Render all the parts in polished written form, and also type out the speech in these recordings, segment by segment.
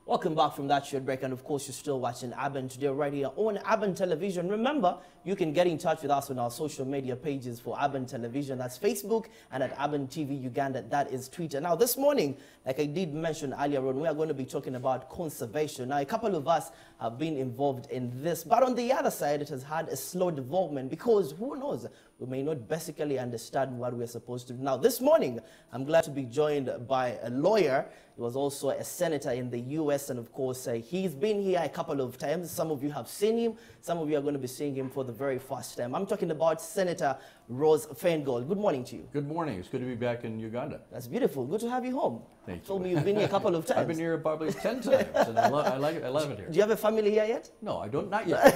Welcome back from that short break, and of course you're still watching Aben today right here on Aben Television. Remember, you can get in touch with us on our social media pages for Aben Television. That's Facebook, and at Aben TV Uganda, that is Twitter. Now this morning, like I did mention earlier on, we are going to be talking about conservation. Now a couple of us have been involved in this, but on the other side, it has had a slow development because who knows, we may not basically understand what we're supposed to do. Now this morning, I'm glad to be joined by a lawyer. He was also a senator in the US, and of course, he's been here a couple of times. Some of you have seen him. Some of you are going to be seeing him for the very first time. I'm talking about Senator Ross Feingold. Good morning to you. Good morning. It's good to be back in Uganda. That's beautiful. Good to have you home. Thank you. Told me you've been here a couple of times. I've been here probably 10 times, and I like it. I love it here. Do you have a family here yet? No, I don't. Not yet.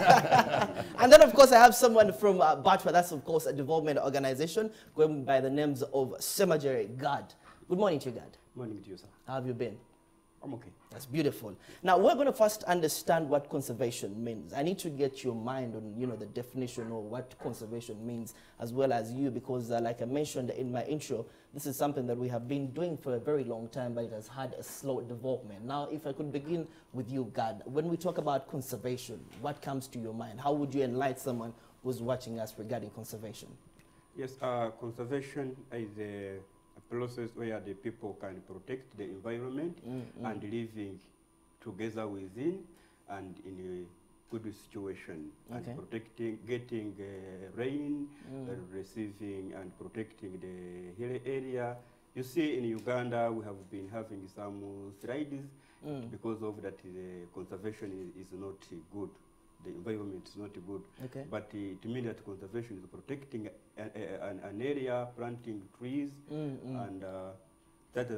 And then, of course, I have someone from Batwa. That's, of course, a development organization going by the names of Semajere Gad. Good morning to you, Gad. Morning to you, sir. How have you been? I'm okay. That's beautiful. Now, we're going to first understand what conservation means. I need to get your mind on, the definition of what conservation means, as well as you, because like I mentioned in my intro, this is something that we have been doing for a very long time, but it has had a slow development. Now, if I could begin with you, Gad, when we talk about conservation, what comes to your mind? How would you enlighten someone who's watching us regarding conservation? Yes, conservation is a process where the people can protect the environment and living together within and in a good situation. Okay. And protecting, getting rain, receiving and protecting the hilly area. You see in Uganda we have been having some slides because of that the conservation is not good. The environment is not good. Okay. But to me that conservation is protecting an area, planting trees, and that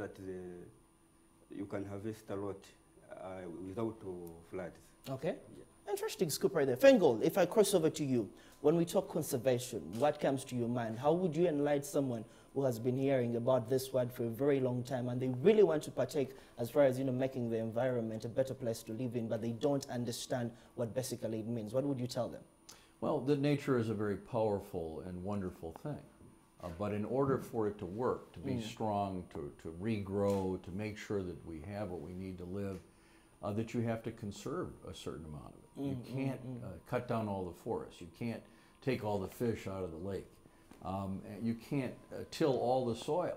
you can harvest a lot without floods. Okay. Yeah. Interesting scoop right there. Feingold, if I cross over to you, when we talk conservation, what comes to your mind? How would you enlighten someone who has been hearing about this word for a very long time and they really want to partake as far as, making the environment a better place to live in, but they don't understand what basically it means? What would you tell them? Well, the nature is a very powerful and wonderful thing. But in order for it to work, to be strong, to regrow, to make sure that we have what we need to live, that you have to conserve a certain amount of it. You can't cut down all the forests. You can't take all the fish out of the lake. You can't till all the soil,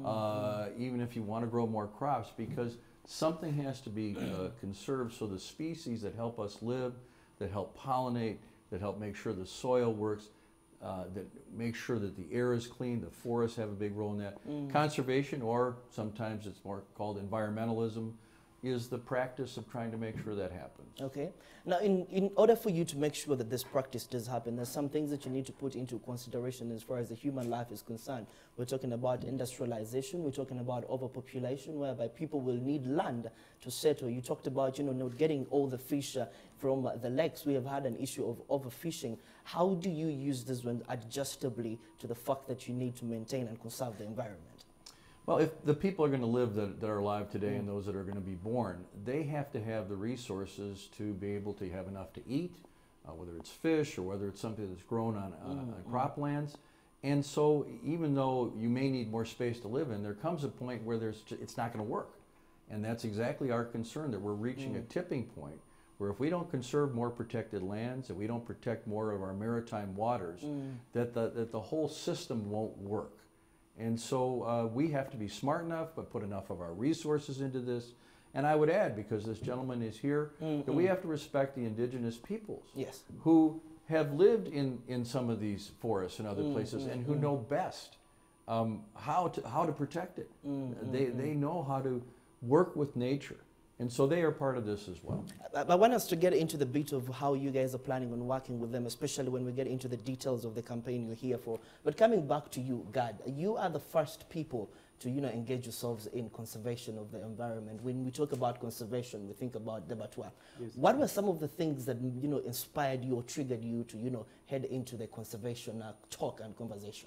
even if you want to grow more crops, because something has to be conserved so the species that help us live, that help pollinate, that help make sure the soil works, that make sure that the air is clean, the forests have a big role in that. Conservation, or sometimes it's more called environmentalism, is the practice of trying to make sure that happens. Okay. Now, in order for you to make sure that this practice does happen, there's some things that you need to put into consideration as far as the human life is concerned. We're talking about industrialization. We're talking about overpopulation, whereby people will need land to settle. You talked about, not getting all the fish from the lakes. We have had an issue of overfishing. How do you use this one adjustably to the fact that you need to maintain and conserve the environment? Well, if the people are going to live that are alive today and those that are going to be born, they have to have the resources to be able to have enough to eat, whether it's fish or whether it's something that's grown on croplands. And so even though you may need more space to live in, there comes a point where it's not going to work. And that's exactly our concern, that we're reaching a tipping point where if we don't conserve more protected lands, if we don't protect more of our maritime waters, that the whole system won't work. And so we have to be smart enough, but put enough of our resources into this. And I would add, because this gentleman is here, that we have to respect the indigenous peoples who have lived in some of these forests and other places and who know best how to protect it. They know how to work with nature. And so they are part of this as well. I want us to get into the bit of how you guys are planning on working with them, especially when we get into the details of the campaign you're here for. But coming back to you, Gad, you are the first people to engage yourselves in conservation of the environment. When we talk about conservation, we think about the Batwa. Yes. What were some of the things that inspired you or triggered you to head into the conservation talk and conversation?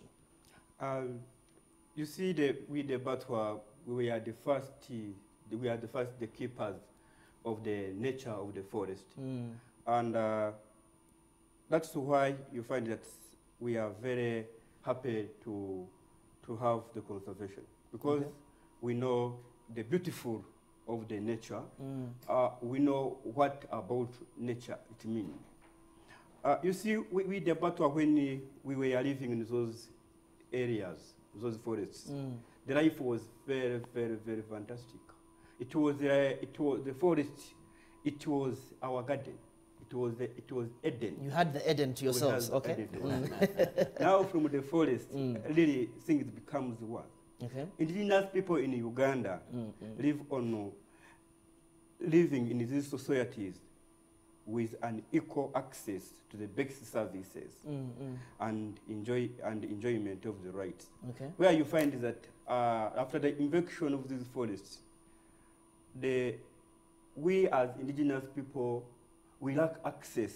You see, with the Batwa, we are the first. The keepers of the nature of the forest. And that's why you find that we are very happy to have the conservation, because we know the beautiful of the nature, we know what about nature it means. You see, we the Batwa, when we were living in those areas, those forests, the life was very, very, very fantastic. It was the forest. It was our garden. It was Eden. You had the Eden to yourselves, okay? Now from the forest, really things becomes worse. Okay. Indigenous people in Uganda living in these societies with an equal access to the basic services and enjoyment of the rights. Okay. Where you find that after the invasion of these forests, we as indigenous people, we lack access,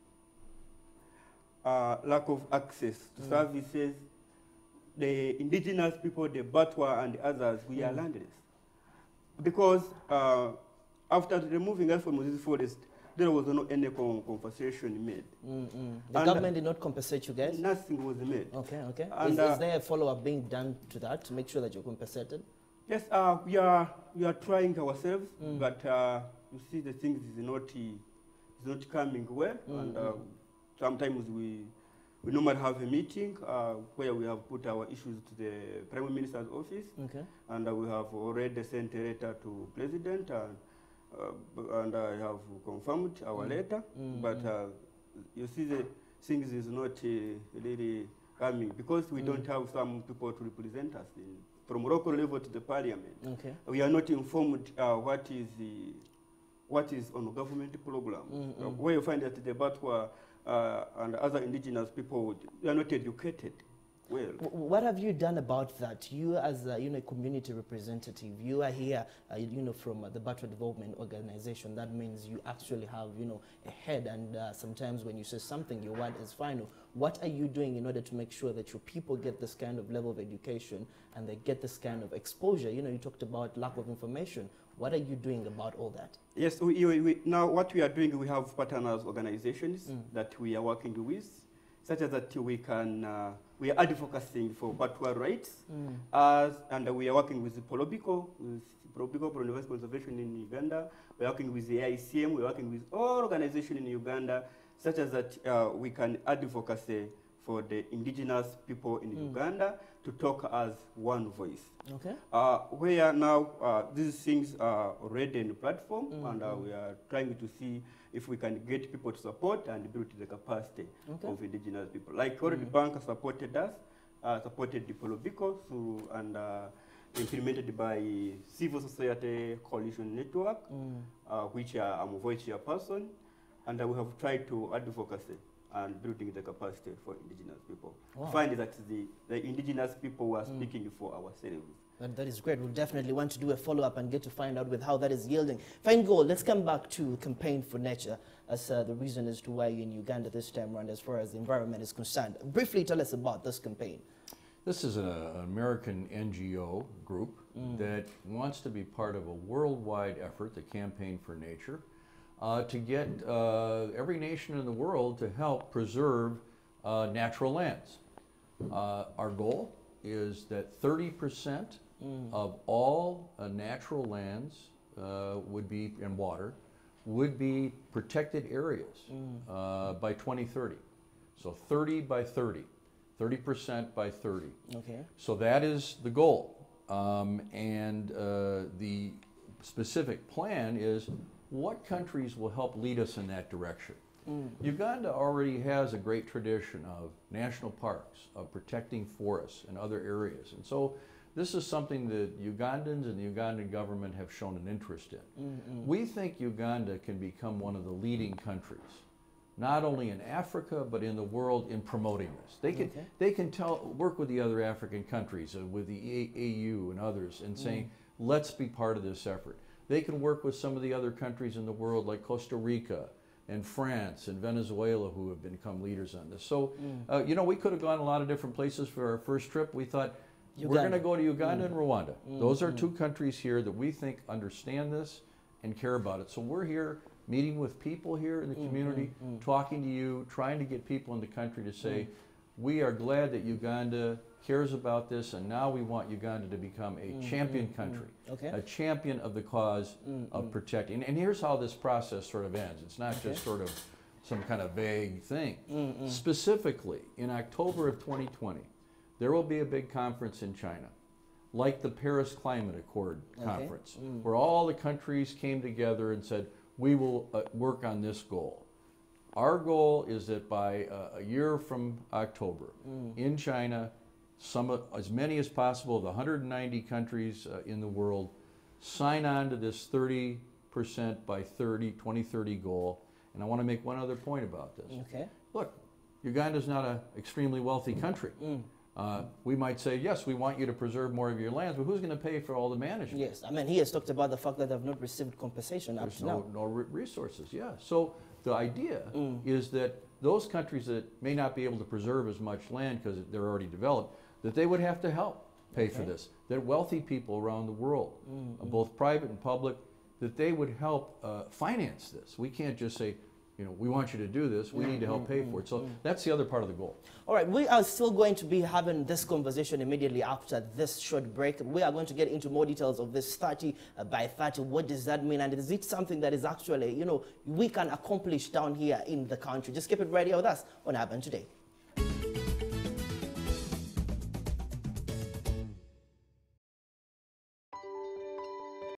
lack of access to services. The indigenous people, the Batwa and the others, we are landless. Because after removing us from this forest, there was no any compensation made. The government did not compensate you guys? Nothing was made. Okay, okay. And, Is there a follow-up being done to that to make sure that you're compensated? Yes, we are trying ourselves, but you see the things is not coming well, and sometimes we normally have a meeting where we have put our issues to the Prime Minister's office, and we have already sent a letter to President, and I have confirmed our letter, but you see the things is not really coming because we don't have some people to represent us from local level to the parliament. Okay. We are not informed what is on the government program. Where you find that the Batwa and other indigenous people, they are not educated well. What have you done about that? You as a community representative, you are here from the Batwa Development Organization. That means you actually have a head, and sometimes when you say something, your word is final. What are you doing in order to make sure that your people get this kind of level of education and they get this kind of exposure? You talked about lack of information. What are you doing about all that? Yes, now what we are doing, we have partners organizations that we are working with, such as that we are advocating for Batwa rights, and we are working with Polobico, for Universal Conservation in Uganda. We are working with the ICM. We are working with all organizations in Uganda, such as that we can advocate for the indigenous people in Uganda to talk as one voice. Okay. Where now these things are already in the platform, and we are trying to see if we can get people to support and build the capacity of indigenous people. Like World Bank supported us, supported the Polobico and implemented by Civil Society Coalition Network, which I'm a voice chairperson, and we have tried to advocacy and building the capacity for indigenous people. Wow. Find that the indigenous people were speaking for ourselves. That is great. We'll definitely want to do a follow-up and get to find out with how that is yielding. Fine goal. Let's come back to Campaign for Nature as the reason as to why you're in Uganda this time around as far as the environment is concerned. Briefly tell us about this campaign. This is an American NGO group that wants to be part of a worldwide effort, the Campaign for Nature, to get every nation in the world to help preserve natural lands. Our goal is that 30% of all natural lands would be, and water, would be protected areas by 2030. So 30 by 30, 30% by 30. Okay. So that is the goal. And the specific plan is what countries will help lead us in that direction. Uganda already has a great tradition of national parks, of protecting forests and other areas. And so this is something that Ugandans and the Ugandan government have shown an interest in. We think Uganda can become one of the leading countries, not only in Africa, but in the world in promoting this. They can work with the other African countries, with the AU and others, and saying, let's be part of this effort. They can work with some of the other countries in the world like Costa Rica and France and Venezuela who have become leaders on this. So, we could have gone a lot of different places for our first trip. We thought, we're going to go to Uganda and Rwanda. Those are two countries here that we think understand this and care about it. So we're here meeting with people here in the community, talking to you, trying to get people in the country to say, we are glad that Uganda cares about this, and now we want Uganda to become a champion country, a champion of the cause of protecting. And here's how this process sort of ends. It's not just sort of some kind of vague thing. Specifically, in October of 2020, there will be a big conference in China, like the Paris Climate Accord conference, where all the countries came together and said, we will work on this goal. Our goal is that by a year from October, in China, as many as possible of the 190 countries in the world sign on to this 30% by 2030 goal. And I want to make one other point about this. Look, Uganda's not an extremely wealthy country. We might say, yes, we want you to preserve more of your lands, but who's going to pay for all the management? Yes, I mean, he has talked about the fact that they've not received compensation up to now. No resources, yeah. So the idea is that those countries that may not be able to preserve as much land because they're already developed, that they would have to help pay for this. That wealthy people around the world, both private and public, that they would help finance this. We can't just say, you know, we want you to do this, we need to help pay for it. So that's the other part of the goal. All right, we are still going to be having this conversation immediately after this short break. We are going to get into more details of this 30 by 30. What does that mean? And is it something that is actually, you know, we can accomplish down here in the country? Just keep it right here with us on Urban Today.